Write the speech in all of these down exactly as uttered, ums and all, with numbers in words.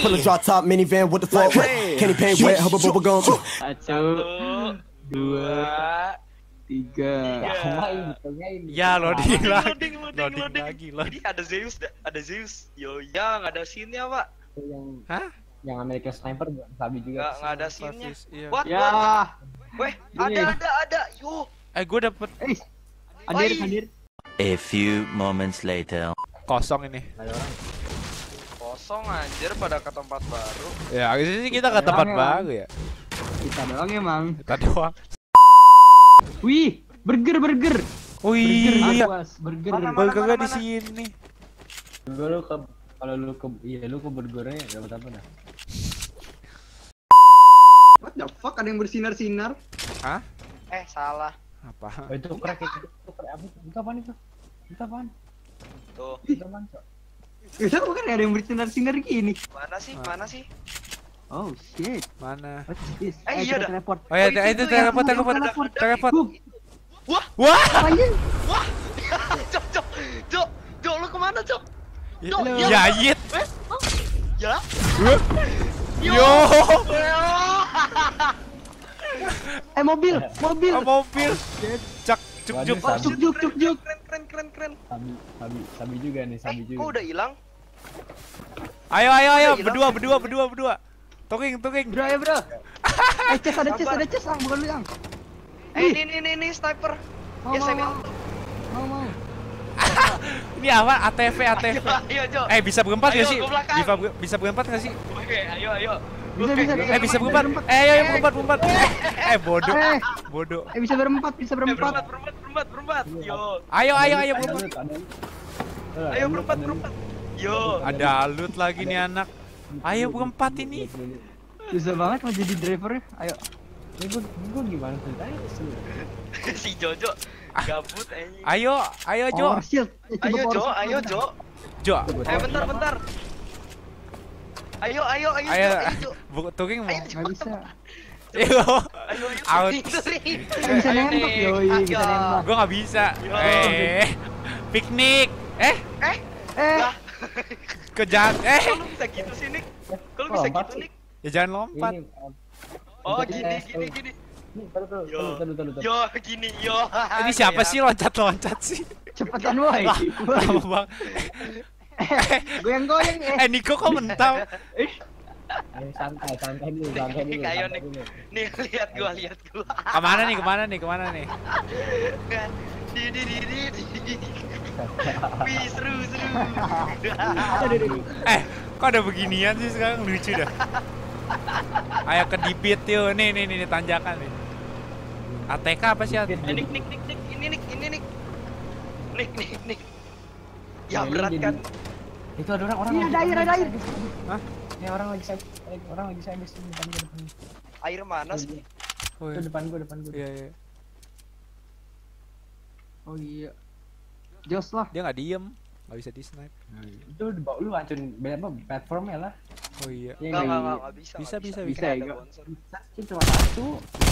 Pull a drop top minivan with the floor. Candy paint wet, hubba bubba gum. Satu, dua, tiga. Ya loading lagi. Loading, loading, Loading loading. lagi. Ini ada Zeus, ada Zeus. Yo, ya nggak ada scene-nya, Pak. Yang Hah? yang American Sniper juga sabi juga. Nggak nggak ada scene-nya. Iya. What? Ya. What? Weh, ada Iya. ada ada. Yo. Eh gue dapet Eh, hadir Oi. hadir. A few moments later. kosong ini. Ada orang. Kosong anjir pada ke tempat baru. Ya sih kita ke tempat Orang baru ya. Kita doang emang. Kita doang. Wih, burger burger. Wih, Burger, iya. Mas, burger. Mana, mana? Burger gak di sini. Gue lu ke kalau lu ke iya lu ke burgernya dapat apa dah? What the fuck, ada yang bersinar-sinar? Hah? Eh, salah. Apa? Oh, itu crack itu. Itu crack apa? Itu apaan itu? Itu apaan? Tuh. Itu apaan, Cok? Itu bukan ada yang bersinar-sinar gini. Mana sih? Mana sih? Oh shit. Mana? What's this? Eh, iya dah. teleport. Oh ya, Oh, itu itu tuh yang teleport, yang teleport, teleport. teleport. Wah, Wah, wah. Cok, cok. Cok, Cok, lu kemana, Cok? Cok, ya yit. Ya. Yo, Eh mobil, mobil. oh, mobil. Cak, cuk, cuk. Waduh, Juk juk juk juk. Keren, keren, keren, keren. Sabi, sabi, sabi juga nih, Eh, sabi kok juga. udah hilang? Ayo, ayo, ayo, Udah hilang. berdua, berdua, berdua, berdua. Tuking, tuking. Bro ya bro. Eh chest ada chest Sabar. ada chest ah, bukan lu yang. Eh, ini, ini, ini, sniper. Mau Ya, mau saya mau. Mau mau. Ini apa? A T V, A T V. Ayo, ayo, Cok. Eh, bisa berempat Ayo, gak sih? ke belakang. Bisa, bisa berempat gak sih? Oke, ayo, ayo. Bisa, Oke. bisa, Eh, bisa berempat. Eh, ayo, ayo, berempat, berempat. Eh, bodoh. Eh. Bodoh. Eh bisa berempat, bisa Eh, berempat, berempat. berempat, berempat, berempat. Yo. Ayo, ayo, ayo, Ada berempat. loot, ada loot. Ada Ayo loot, berempat, ada loot. berempat. Yo. Ada loot lagi nih anak. Ayo berempat ini. Bisa banget mau jadi drivernya. Ayo. Ini gue, gue gimana ceritanya sih? Si Jojo gabut anjing. Ayo, ayo Jo. Power shield. Eh, coba Ayo, power Jo, shield. ayo, Jo. Jo. Eh, bentar, bentar. Ayo, ayo, ayo, Ayo, Jo, ayo, Jo. Bu Tuking mau. Ayo, Jo. Nggak bisa. Ayo. Ayo, ayo. Out. Itu nih. Eh, bisa Ayo, nembak, Nik. yoi, bisa Ayo. nembak. Gua nggak bisa. Yo. Eh. Piknik. Eh, Eh, Eh, lah. kejahat. Eh. Kok lu bisa gitu sih, Nik? Kok lu bisa Lompat gitu, sih. Nik? Ya jangan lompat. Ini, eh, Oh, Ini, gini, eh, gini, gini. ini, taruh, taruh, Yo. taruh, taruh, taruh, taruh. Yo, gini, yo. Ini siapa Ya. sih loncat-loncat sih? cepetan woi. Lama bang. Goyang-goyang eh. Eh Niko kok mental? Eh, santai, santai dulu, santai dulu. Nik, ayo, santai Nik. dulu. Nih, lihat gua, lihat gua. Kemana nih? Kemana nih? Kemana nih? Di, di, di, di, di. Wih, seru, seru. Eh, kok ada beginian sih sekarang lucu dah. Ayo ke dibit yuk. Nih, nih, nih, nih tanjakan nih. A T K apa sih? Eh, Nik, Nik, Nik, Nik, ini Nik, ini Nik. Nik, Nik, Nik. Ya Ini berat jadi- kan. Itu ada orang, orang. Ini lagi- ada air, ada air. Hah? Ini orang lagi saya, orang lagi saya di depan gua, depan gua. Air mana sih? Oh, Itu depan gua, depan gua. iya, iya. Oh iya. Jos lah. Dia nggak diem, nggak bisa di snipe. Itu di bawah lu hancurin apa platformnya lah. Oh iya. Yang Enggak, enggak, dari- enggak, enggak bisa. Bisa, nggak bisa, bisa. Kayak ada Bisa, bouncer. Bisa sih cuma satu.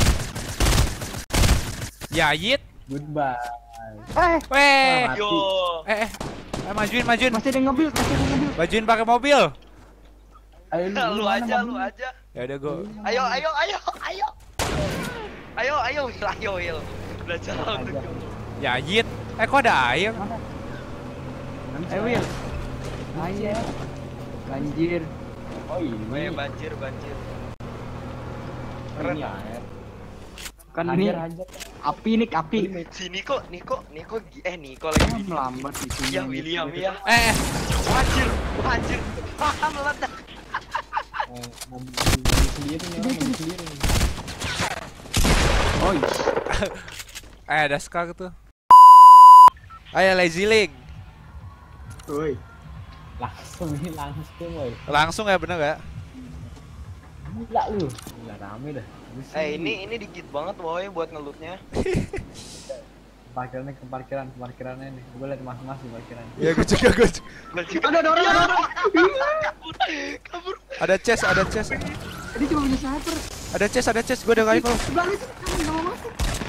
Ya Yit. Goodbye. Eh, Weh. Mati. Yo. Eh, eh. Eh, majuin, majuin. masih ada yang ngebuild, masih ada yang ngebuild. Majuin pakai mobil. Ayo Lu mana aja, mobilnya? lu aja. Ya udah gua. Ayo, ayo, ayo, ayo. Ayo, ayo, Will, ayo, Will. Udah jalan untuk Aja. Ya Yit. Eh kok ada air? Mana? Eh Will. Ayo. Banjir. Oh Eh, ini. banjir, banjir. Keren ya. air. Kan ini Hajar, hajar. api nih, api. Si Niko, Niko, Niko, eh Niko lagi. Oh, melambat di sini. Ya William ya. Eh, eh. Banjir, banjir. Wah, meledak. Eh, mobil mobil sendiri nih, orang mobil sendiri nih. Oh, iya. Eh ada Scar tuh. Ayo Lazy Link. Woi. Langsung nih, langsung woi. Langsung ya, bener gak? Gila lu. Gila rame dah. Eh, ini ini dikit banget woi buat ngelutnya. Parkirannya ke parkiran, ke parkirannya nih. Gue liat mas-mas di parkiran. Ya gue juga, gue juga. Ada ada orang, ada orang. Kabur, kabur. Ada chest, ada chest. Dia cuma punya sniper. Ada chest, ada chest. Gue ada rifle. Sebelah itu kan enggak mau masuk.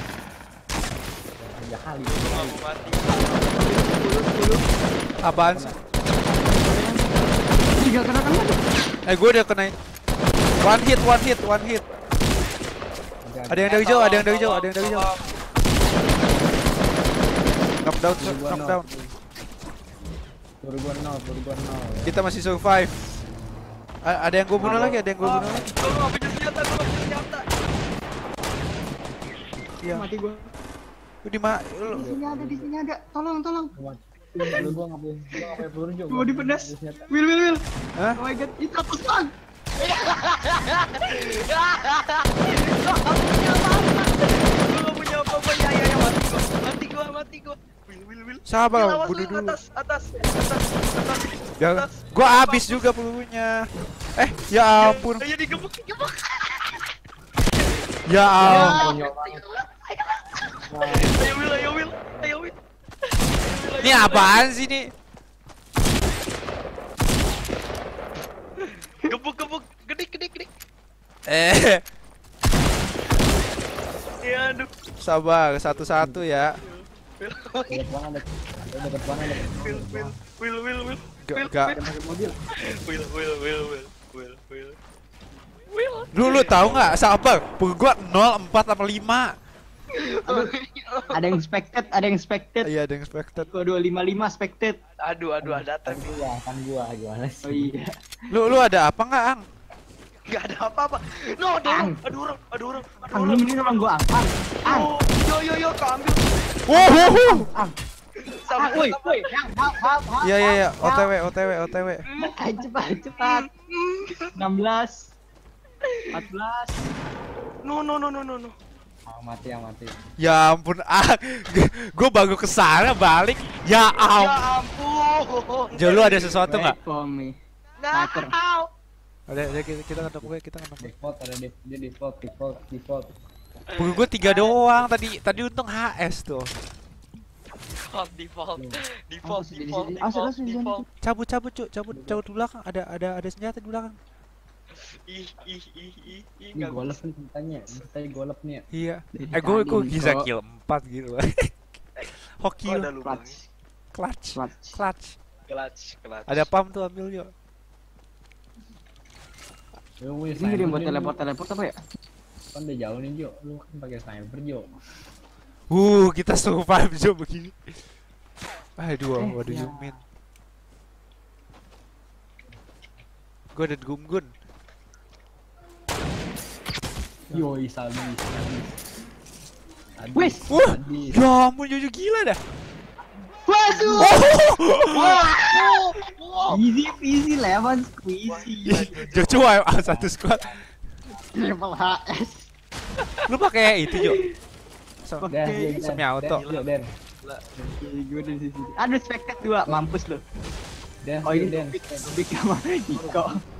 Tiga kali. Gua mau mati. Apaan sih? Tiga Gak kena kena. Eh gue udah kenain. One hit, one hit, one hit. Ada yang dari jauh, ada yang dari jauh, ada yang dari jauh. Knock down, knock down. Turu gua nol, turu gua nol. Kita masih survive. A- ada yang gue bunuh lagi, ada yang gue bunuh lagi. Gua nggak punya senjata, gua nggak punya senjata. Iya. Mati gua. Lu di mana? Di sini ada, di sini ada. Tolong, tolong. Lu gua nggak punya, gua nggak punya peluru juga. Gua dipedas. Will, will, will. Hah? Oh my god, itu atas bang. Gua nggak punya apa-apa. Ya, ya, ya, mati gua, mati gua, mati gua. Will, will, will. Sabar, Will, awas, bunuh Will, dulu. atas, atas, atas, atas. Ya, atas. gua habis juga pelurunya. Eh, ya ampun. Ayo digebuk, digebuk. Ya ampun. Ayo Will, ayo Will, ayo Will. Ini apaan sih nih? Gebuk, gebuk, gede, gede, gede. Eh, Ya, aduh. sabar, satu-satu ya. Will, Dekat mana ada? Dekat mana ada? Will, Will, Will, Will, Will. Gak, gak. Mobil. Will, Will, Will, Will, Will, Will. Will. Lu lu tahu nggak? Sabar, pukul gua nol empat apa lima. Ada yang expected, ada yang expected. Iya, ada yang expected. Gua dua lima lima expected. Aduh, aduh, ada Kan tapi gua, kan gua gimana sih? Oh iya. Lu lu ada apa nggak, Ang? nggak ada apa-apa. No, ada orang, ada orang, ada orang, ada Ang, orang. ini memang gua angkat. Ang, Oh, yo, yo, yo, kau ambil. Wuh, wuh, wuh. ang. Sama, Ah, woi, sama. woi, yang, hap, hap, hap. Iya iya iya, O T W O T W O T W. Ayo, cepat, cepat. enam belas, empat belas. No, no, no, no, no, no. Ah, mati yang mati. Ya ampun, ah, gue baru kesana balik. Ya Ya ampun. ampun. Jo, lu ada sesuatu nggak? Wait for me. Nah, Ada, ada kita kita nggak gue, kita nggak gue. Default ada def- dia default, default, default. Pukul gue tiga doang tadi. Tadi untung H S tuh. default, default, default, Awas, di default, sini. Awas, default, awas, di sini. default. Cabut cabut cuk, cabut cabut di belakang. Ada ada ada senjata di belakang. Ih, ih, ih, ih, ih, Ini nggak golep bisa. nih ceritanya. Ceritanya golep nih. Iya. Dari Eh gue tadi gue nih, bisa kok. kill empat gitu. Hoki Oh, lu. ada lubang. Clutch, Clutch. clutch. Clutch. Clutch, clutch. Ada pump tuh, ambil yuk. Lu wih, Ini gak ada yang buat sniper, teleport lu. teleport apa ya? Kan udah jauh nih Jo. Lu kan pakai sniper Jo. Uh, kita survive Jo begini. Aduh, Eh, waduh ya. Yumin. Gue ada gumgun. Yoi, sadis, sadis. Sadis, Wis. Wah, sadis. ya ampun Jojo gila dah. Waduh. Oh, Easy peasy lemon squeezy. Jojo wipe out satu squad. Triple H S. Lu pakai itu Jo. So, Oke. Den, Den, Den, Semi auto. Den, Jo, Den. Gue di sini. Aduh, expected dua, mampus lu. Den, Oh ini Den. Big, Big sama Niko.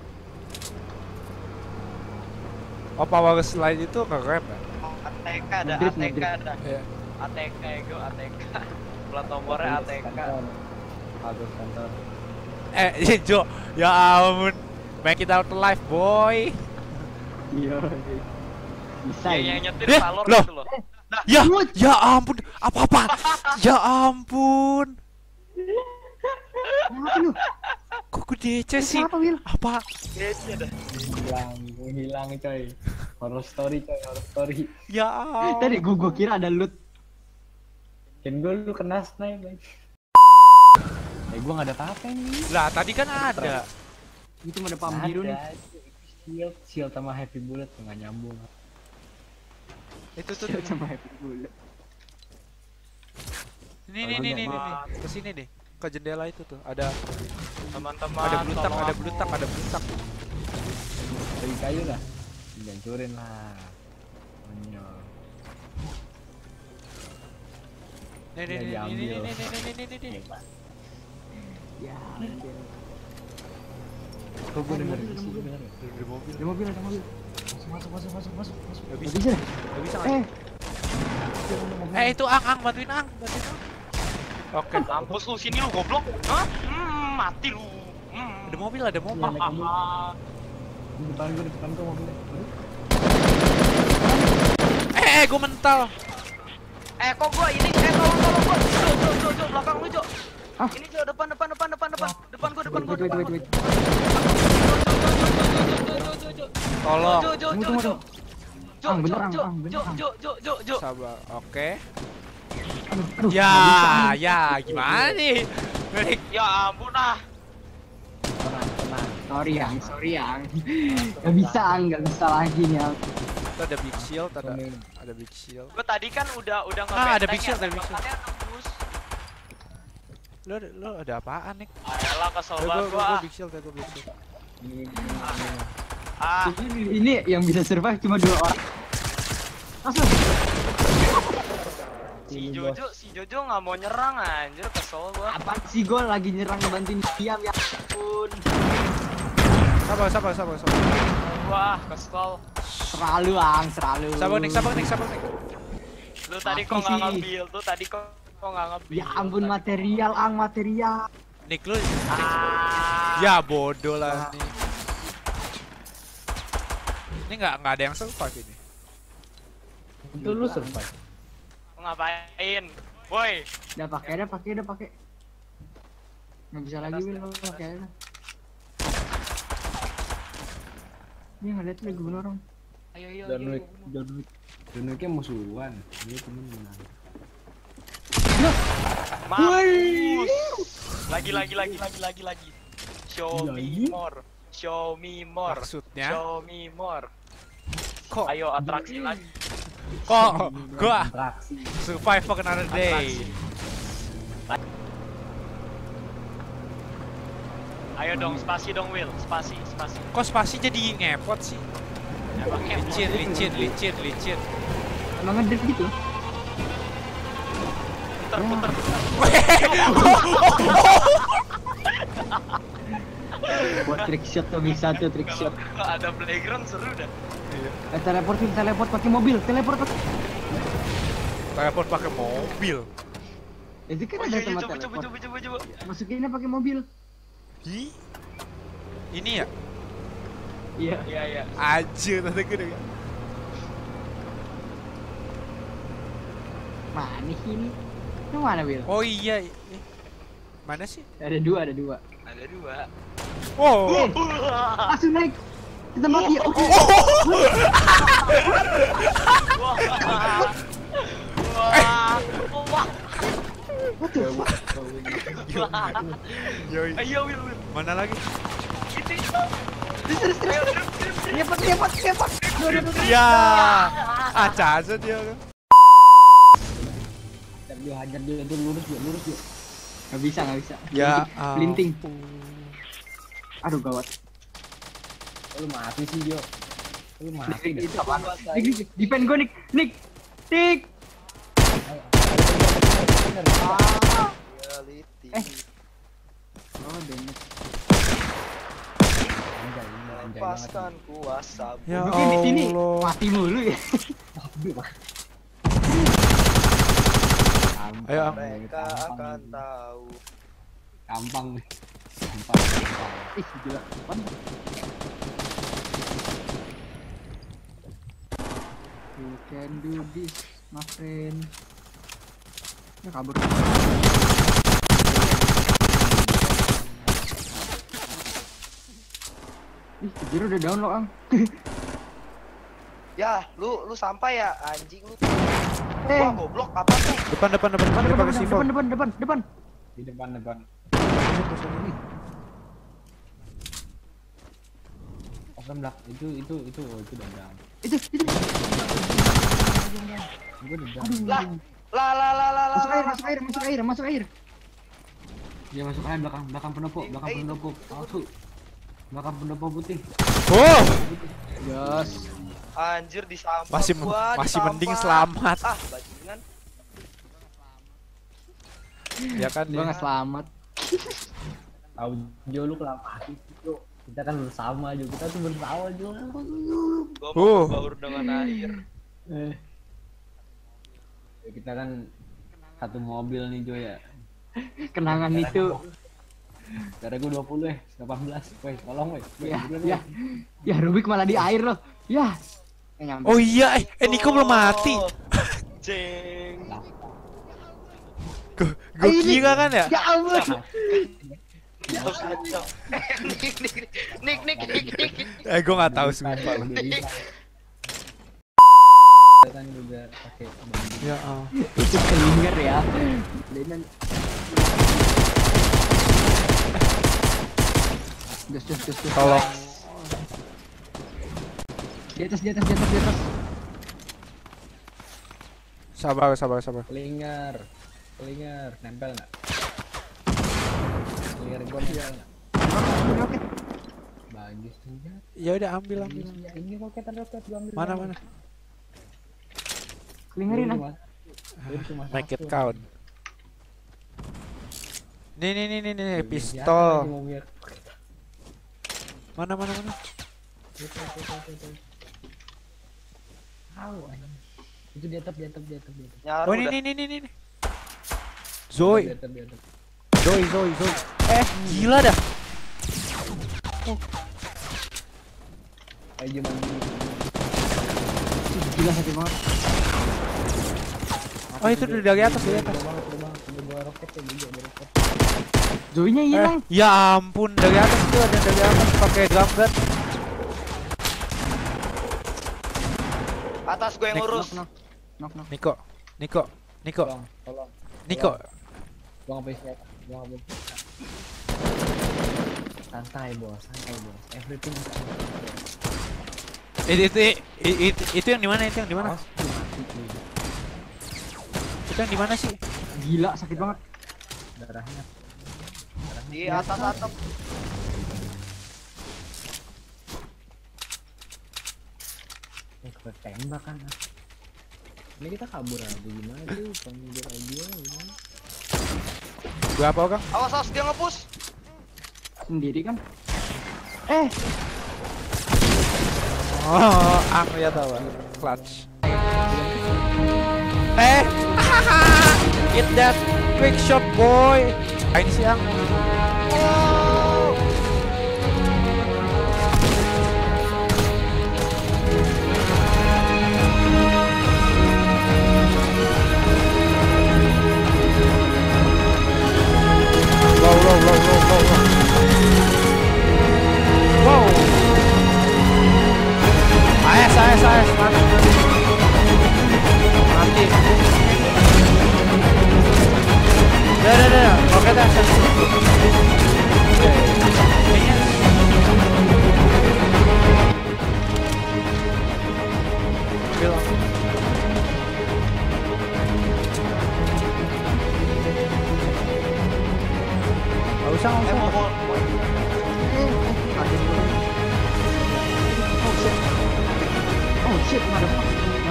Oh, power slide itu keren ya? A T K ada, A Ngedrip, T K ngedrip. ada. Iya. A T K ya gue, A T K. Plat nomornya A T K. Kantor. Bagus kantor. Eh, Jo, ya ampun. Make it out alive, boy. Iya. Bisa Yang ini. yang nyetir Eh, salor loh. gitu loh. Nah, Ya, ya ampun. Apa-apa? Ya ampun. Kenapa lu? Kok gue D C sih? Kenapa, Will? Apa? kayaknya dah. Hilang, hilang coy. Horror story coy, horror story. Ya ampun. Tadi gua gua kira ada loot. Kan gue lu kena snipe. Eh gua nggak ada apa-apa nih. Lah, tadi kan ada. Itu ada pam biru nih. Shield, shield sama heavy bullet nggak nyambung. Itu tuh. Siapa sama happy bullet. Ini nih nih nih nih. Ke sini deh. Ke jendela itu tuh. Ada Teman-teman, ada blutak, tolong ada aku. blutak, ada blutak. Dari kayu lah. Dihancurin lah. Konyol. Nih nih Ya, nih nih diambil. nih nih nih nih nih nih. Hebat. Ya. Kok gue denger sih denger. Di mobil. Ada mobil, ada mobil. Masuk masuk masuk masuk masuk masuk. Gak Gak bisa. bisa. Gak bisa. Eh, Eh itu Ang, Ang, bantuin Ang, bantuin Ang. Oke. Mampus lu sini lu goblok. Hah? Hmm, mati lu. Hmm. Ada mobil, ada mobil. Iya, naik mobil. Di depan gue, di depan gue mobilnya. Aduh. Eh, eh, gue mental. Eh kok gua ini eh tolong tolong gua. Jo jo jo jo belakang lu Jo. Ah. Ini Jo, depan depan depan depan depan. Depan gua, depan gua, Wait, depan wait, gua. wait, wait. Tolong. Jo, Jo, Tunggu, Jo, tunggu, Jo. tunggu. Jo, Ang, bener, Jo, Ang, Jo, Ang, bener, Jo, Ang. Jo, Jo, Jo, Jo. Sabar. Oke. Aduh, aduh. Ya, nggak bisa, Ang. ya, gimana nih? Nek. Ya ampun ah. Tenang, tenang. Sorry Ang, sorry Ang. Gak bisa Ang, gak bisa lagi nih Ang. Itu ada big shield, ada ada big shield. Gua tadi kan udah udah Ah, ada ngebenteng big shield, ya, ada big shield. makanya nembus. Lo ada, lo ada apaan, Nek? Ayolah kesel Gue banget gue gua. big shield, gue big shield. Ah, Ini yang bisa survive cuma dua orang. Langsung. si Jojo, si Jojo nggak mau nyerang anjir, kesel gua. Apaan sih gue lagi nyerang ngebantuin diam ya ampun. Sabar, sabar, sabar, sabar. Wah, kesel. Selalu Ang, selalu. Sabar, Nek, sabar, Nek, sabar, Nek. Lu tadi Mati kok nggak sih. ngambil tuh, tadi kok kok nggak ngambil. Ya ampun material Ang, material. Nek, lu. Ah. Ya bodoh lah nih. Ini nggak nggak ada yang survive ini. Itu lu survive. Mau ngapain? Woi, Udah pakai, udah pakai, udah pakai. Nggak bisa lagi Wil, kalau pakai aja. Ini nggak lihat lagi bener orang. ayo ayo. John ayo. Wick, John Wick. John Wicknya musuhan. Ini temen menang. Mampus. Lagi lagi lagi lagi lagi lagi. Show Iya, me iya. more. Show me more. Maksudnya? Show me more. Kok Ayo atraksi lagi. kok gua Interaksi. survive for another day. Ayo dong, spasi dong Will, spasi, spasi. Kok spasi jadi ngepot sih? Emang Licin, licin, licin, licin. Emang ngedrift gitu? puter puter puter. Buat trick shot tuh bisa tuh trick shot. Kalau ada playground seru dah. Eh teleport sih, teleport pakai mobil, teleport pakai. Teleport pakai mobil. Itu kan Oh ada iya iya, tempat coba coba teleport. coba coba coba. Masukinnya pakai mobil. Hi? Ini ya? Iya. Iya iya. Anjir, tadi gue udah. Mana sih ini? Itu mana Will? Oh iya. eh, Mana sih? Ada dua, ada dua. Ada dua. Oh. Eh, langsung naik ke tempat dia. Oke. Wah. Wah. Wah. Yoi. Ayo Will Will. Mana lagi? Itu itu. Terus terus terus. Ayo drip drip. Cepat cepat cepat. Duh, duh, duh, duh. Ya. Ah, caza dia. Hajar dia, hajar dia, itu lurus dia, lurus dia. Gak bisa, gak bisa. Ya. Linting. ampun. Aduh gawat. Oh, lu mati sih, Jo. Lu mati dah. Itu apaan? Nik, nik, defend gue Nik. Nik. Nik. Ah. Reality. Eh. Oh, damage. Anjay, ini anjay banget. Lepaskan kuasa. Ya Mungkin di sini Allah. mati mulu ya. Gampang, Ayo, Am. Mereka gampang. akan tahu. Gampang nih. Gampang. gampang. Ih, gila. Apaan? You can do this, my friend. Ya kabur. Ih, kejir udah down lo, Ang. Ya, lu lu sampai ya anjing lu. Eh. Wah, goblok apa tuh? Depan, depan, depan, Depan, depan, depan, depan, depan, depan, depan, depan. Di depan, depan. Open block. Itu, itu, itu, oh, itu udah down. Itu, itu. Itu udah down. Lah, lah lah lah lah lah. Masuk air, masuk air, masuk air, masuk air. Dia masuk air belakang, belakang pendopo, belakang Eh, pendopo. Langsung. Belakang pendopo putih. Oh, Yes. Anjir disampah masih gua, masih disampah. mending selamat. Ah, bajingan. Ya kan Gua dia. nggak selamat. Tahu Jo, lu kenapa sih, Jo? Kita kan bersama Jo, kita tuh bersama Jo. Gua Uh. mau baur dengan air. Eh. Ya, kita kan satu mobil nih Jo ya. Kenangan itu. Cara gue dua puluh eh, delapan belas. Woi, tolong woi. Woi, Ya, bener, ya. woi. Ya Rubik malah di air loh. Ya. Eh, nyampe. Oh iya, eh, eh Niko belum mati. Jeng. Lah, Gue kira kan ya? Ya ampun. Nik nik nik nik nik. Eh gue nggak tahu sumpah. Kan juga pakai Ya ah. Itu kelinger ya. Dan Gus, gus, gus, gus. Tolong. Di atas, di atas, di atas, di atas. Sabar, sabar, sabar. Kelinger, kelinger, nempel nggak? Kelinger gua nempel nggak? Roket. Bagus juga. Ya udah ambil ambil. Ya, ini roket ada roket gua ambil. Mana mana? Kelingerin ah. Make it count. Nih nih nih nih nih pistol. Mana mana mana? Tahu anjing. Itu di atap, di atap, di atap, di atap. Nyaru Oh ini udah. nih nih nih nih. Zoe, Di atap, di atap. Zoe, Zoe, Zoe. Eh gila dah. Ayo jangan dulu. Gila sakit banget. Oh itu dari atas dari atas. Terbang, terbang, terbang roket ya juga ada roket. Zoe-nya Eh, hilang. ya ampun dari atas tuh ada dari atas pakai drum gun. Atas gue yang Nik, ngurus. Knock, knock, knock. Niko, Niko, Niko, Tolong, tolong. Niko. Gua nggak bisa, gua nggak bisa. Santai bos, santai bos. Everything is Itu itu itu, itu, itu yang di mana itu yang di mana? Awas, tuh mati cuy. Itu yang di mana sih? Gila sakit banget. Darahnya. Di atas atap. Eh, ketembak kan. Ini kita kabur aja gimana tuh? Kabur aja gimana? Berapa orang? Awas awas dia nge-push. Sendiri kan? Eh, Oh, aku ya tahu. Clutch. Eh, hit that quick shot boy. Ini siang. Wow, wow, wow, wow, wow, wow. Wow. Ayas, ayas, ayas, mati. Mati. Udah, udah, udah. Oke dah, saya cukup. Kayaknya. Bilang. Gak usah, gak Eh usah. mau mau. oh shit, ada apa?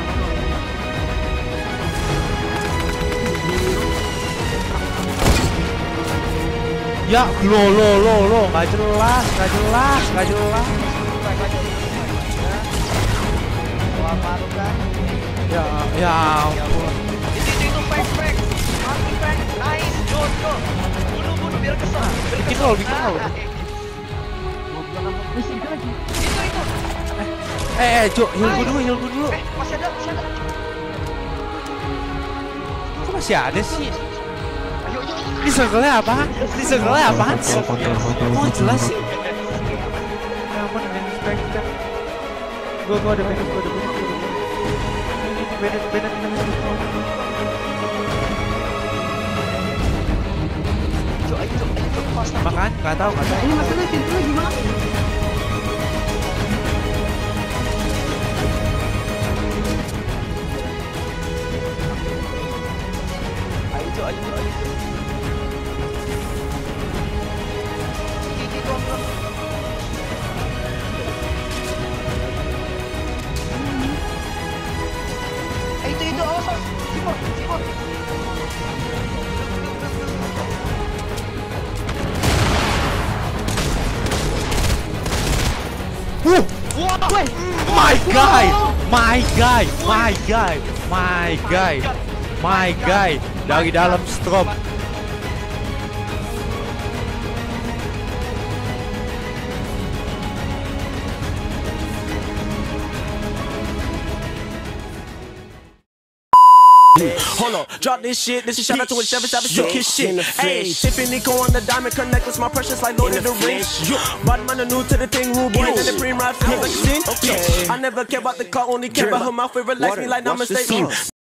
Ya, lo, lo, lo, lo, nggak jelas, nggak jelas, nggak jelas. Wah baru kan. Ya, ya ampun. Itu itu itu fake fake. Mati fake. Nice. Go go. Bunuh bunuh biar kesel. Biar Bikin kesel. roll, bikin roll. Ah, Wih, itu lagi. Itu itu. Eh, eh, Jo, heal gue dulu, heal gue dulu. Eh masih ada masih ada. Kok masih ada sih? Ayo ayo. ayo. Ini circle-nya apaan? Ini circle-nya apaan sih? Mau jelas sih. Ya ampun, unexpected. Gue, gue ada Bennett, gue ada Bennett, gue ada Bennett. Bennett, Bennett, Bennett. Ayo ayo ayo. ayo. Pas lagi. Makan, nggak tahu, nggak tahu. Ini masalahnya situ lagi gimana? Ayo ayo ayo. Ini dong dong. Eh itu itu awas awas. Simon Simon. Wuh! My guy! My guy! My guy! My guy! My guy! Dari dalam strom. hold up, drop this shit. This is shout out to a seven seven sick kiss shit. Hey, Tiffany Co on the diamond connectors, my precious like Lord of the Rings. Bad man new to the thing, rude boy in the cream ride for the scene. I never care about the car, only care about her mouth. It relax me like I'm a state.